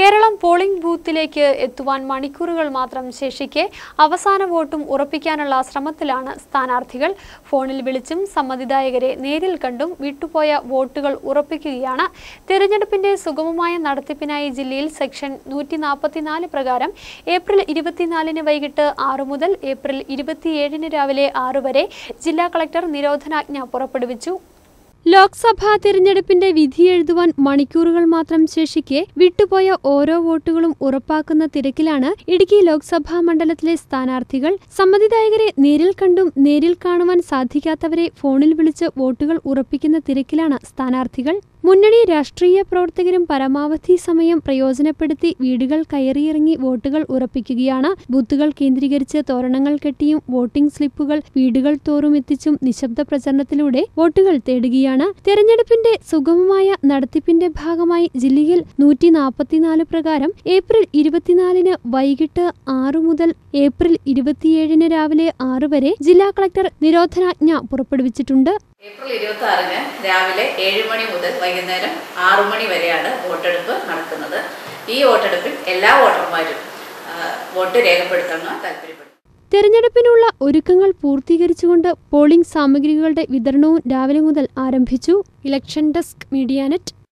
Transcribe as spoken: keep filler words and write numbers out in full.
Keralam polling ബൂത്തിലേക്ക് എത്തുവാൻ മണിക്കൂറുകൾ മാത്രം ശേഷിക്കെ അവസാന വോട്ടും ഉറപ്പിക്കാനുള്ള ശ്രമത്തിലാണ് സ്ഥാനാർത്ഥികൾ. ഫോണിൽ വിളിച്ചും സമ്മതിദായകരെ നേരിൽ കണ്ടും വിട്ടുപോയ വോട്ടുകൾ ഉറപ്പിക്കുകയാണ്. തെരഞ്ഞെടുപ്പിന്റെ സുഗമമായ നടത്തിപ്പിനായി ജില്ലയിൽ സെക്ഷൻ നൂറ്റി നാൽപ്പത്തിനാല് പ്രകാരം ഏപ്രിൽ ഇരുപത്തിനാലിന് വൈകിട്ട് ആറു മുതൽ ഏപ്രിൽ ഇരുപത്തിയേഴിന് രാവിലെ ആറു വരെ ജില്ലാ കളക്ടർ നിരോധനാജ്ഞ പുറപ്പെടുവിച്ചു. ലോക്സഭാ തിരഞ്ഞെടുപ്പിന്റെ വിധിയെഴുതുവാൻ മണിക്കൂറുകൾ മാത്രം ശേഷിക്കെ വിട്ടുപോയ ഓരോ വോട്ടുകളും ഉറപ്പാക്കുന്ന തിരക്കിലാണ് ഇടുക്കി ലോക്സഭാ മണ്ഡലത്തിലെ സ്ഥാനാർത്ഥികൾ. സമ്മതിദായകരെ നേരിൽ കണ്ടും നേരിൽ കാണുവാൻ സാധിക്കാത്തവരെ ഫോണിൽ വിളിച്ച് വോട്ടുകൾ ഉറപ്പിക്കുന്ന തിരക്കിലാണ് സ്ഥാനാർത്ഥികൾ. മുന്നണി രാഷ്ട്രീയ പ്രവർത്തകരും പരമാവധി സമയം പ്രയോജനപ്പെടുത്തി വീടുകൾ കയറിയിറങ്ങി വോട്ടുകൾ ഉറപ്പിക്കുകയാണ്. ബൂത്തുകൾ കേന്ദ്രീകരിച്ച് തോരണങ്ങൾ കെട്ടിയും വോട്ടിംഗ് സ്ലിപ്പുകൾ വീടുകൾ തോറും എത്തിച്ചും നിശബ്ദ പ്രചരണത്തിലൂടെ വോട്ടുകൾ തേടുകയാണ്. തെരഞ്ഞെടുപ്പിന്റെ സുഗമമായ നടത്തിപ്പിന്റെ ഭാഗമായി ജില്ലയിൽ നൂറ്റി നാൽപ്പത്തിനാല് പ്രകാരം ഏപ്രിൽ ഇരുപത്തിനാലിന് വൈകിട്ട് ആറു മുതൽ ഏപ്രിൽ ഇരുപത്തിയേഴിന് രാവിലെ ആറ് വരെ ജില്ലാ കളക്ടർ നിരോധനാജ്ഞ പുറപ്പെടുവിച്ചിട്ടുണ്ട്. ഏപ്രിൽ ഇരുപത്തി ആറിന് രാവിലെ ഏഴ് മണി മുതൽ വൈകുന്നേരം ആറു മണി വരെയാണ് വോട്ടെടുപ്പ് നടക്കുന്നത്. ഈ വോട്ടെടുപ്പിൽ എല്ലാ വോട്ടർമാരും വോട്ട് രേഖപ്പെടുത്തണമെന്ന് താല്പര്യപ്പെടുന്നു. തെരഞ്ഞെടുപ്പിനുള്ള ഒരുക്കങ്ങൾ പൂർത്തീകരിച്ചുകൊണ്ട് പോളിംഗ് സാമഗ്രികളുടെ വിതരണവും രാവിലെ മുതൽ ആരംഭിച്ചു. Election desk, Medianet.